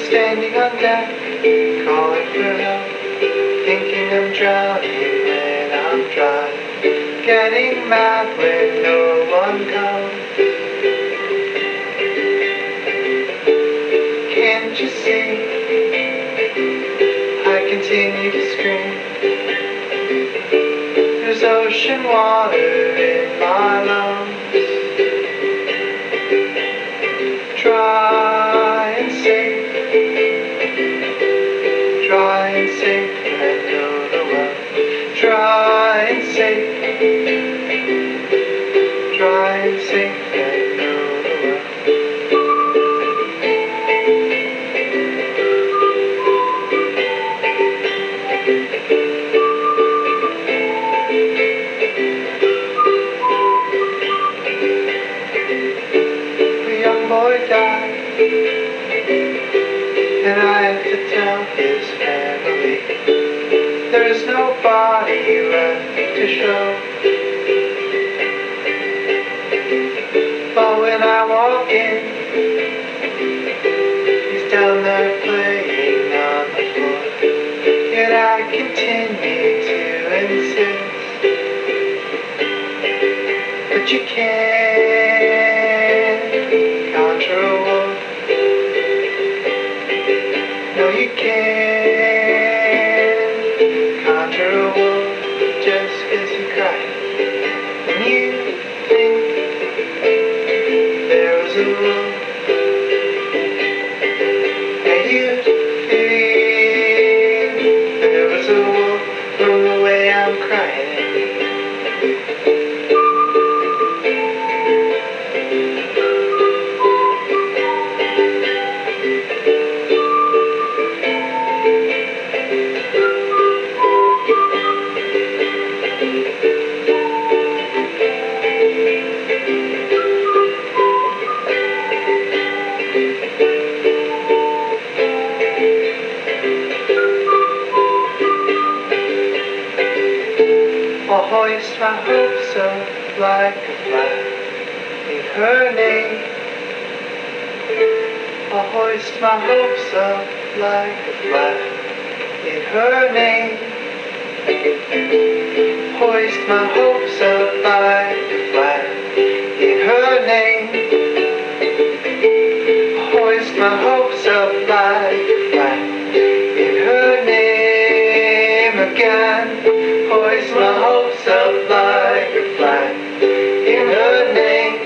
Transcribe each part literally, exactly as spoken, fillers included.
standing on deck, calling for help, thinking I'm drowning when I'm dry, getting mad when no one comes. Can't you see? I continue to scream. There's ocean water in my lungs. Try and save, try and save, and know the well. Try and save, try and save, and know the well. The young boy died, and I have to tell his family there's no body left to show. But when I walk in, he's down there playing on the floor. Yet I continue to insist, but you can't conjure a wolf. No, you can't conjure a wolf just 'cause you cry. When you think there was a wolf, and you think there was a wolf from the way I'm crying. I'll hoist my hopes up like a flag in her name. I'll hoist my hopes up like a flag in her name. Hoist my hopes up like a flag in her name. Hoist my hopes up like a flag in her name again. Hoist my hopes up like a flag in her name.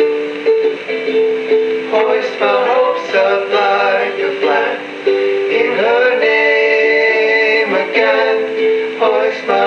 Hoist my hopes up like a flag in her name again. Hoist my